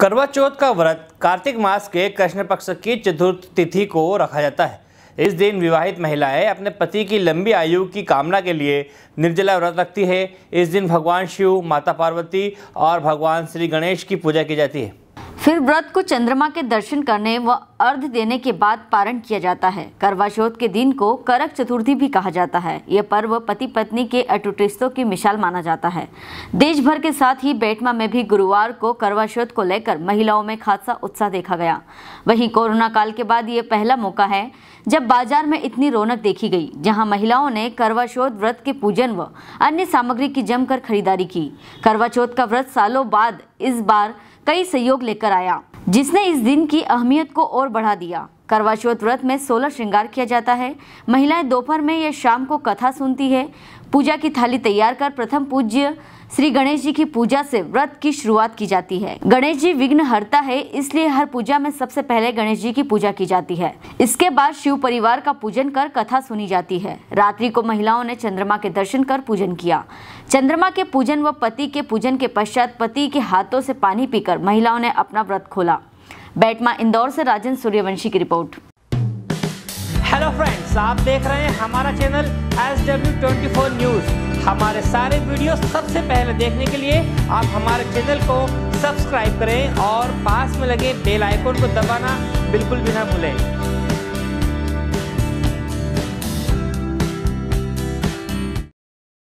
करवा चौथ का व्रत कार्तिक मास के कृष्ण पक्ष की चतुर्थ तिथि को रखा जाता है। इस दिन विवाहित महिलाएं अपने पति की लंबी आयु की कामना के लिए निर्जला व्रत रखती है। इस दिन भगवान शिव, माता पार्वती और भगवान श्री गणेश की पूजा की जाती है। फिर व्रत को चंद्रमा के दर्शन करने व अर्घ देने के बाद पारण किया जाता है। करवा चौथ के दिन को करक चतुर्थी भी कहा जाता है। यह पर्व पति पत्नी के अटूट रिश्तों की मिसाल माना जाता है। देश भर के साथ ही बेटमा में भी गुरुवार को करवा चौथ को लेकर महिलाओं में खासा उत्साह देखा गया। वहीं कोरोना काल के बाद ये पहला मौका है जब बाजार में इतनी रौनक देखी गई, जहां महिलाओं ने करवा चौथ व्रत के पूजन व अन्य सामग्री की जमकर खरीदारी की। करवा चौथ का व्रत सालों बाद इस बार कई सहयोग लेकर आया, जिसने इस दिन की अहमियत को और बढ़ा दिया। करवा चौथ व्रत में 16 श्रृंगार किया जाता है। महिलाएं दोपहर में या शाम को कथा सुनती है। पूजा की थाली तैयार कर प्रथम पूज्य श्री गणेश जी की पूजा से व्रत की शुरुआत की जाती है। गणेश जी विघ्नहर्ता है, इसलिए हर पूजा में सबसे पहले गणेश जी की पूजा की जाती है। इसके बाद शिव परिवार का पूजन कर कथा सुनी जाती है। रात्रि को महिलाओं ने चंद्रमा के दर्शन कर पूजन किया। चंद्रमा के पूजन व पति के पूजन के पश्चात पति के हाथों से पानी पीकर महिलाओं ने अपना व्रत खोला। बेटमा इंदौर से राजन सूर्यवंशी की रिपोर्ट। हेलो फ्रेंड्स, आप देख रहे हैं हमारा चैनल SW24 न्यूज़। हमारे सारे वीडियो सबसे पहले देखने के लिए आप हमारे चैनल को सब्सक्राइब करें और पास में लगे बेल आइकन को दबाना बिल्कुल भी ना भूलें।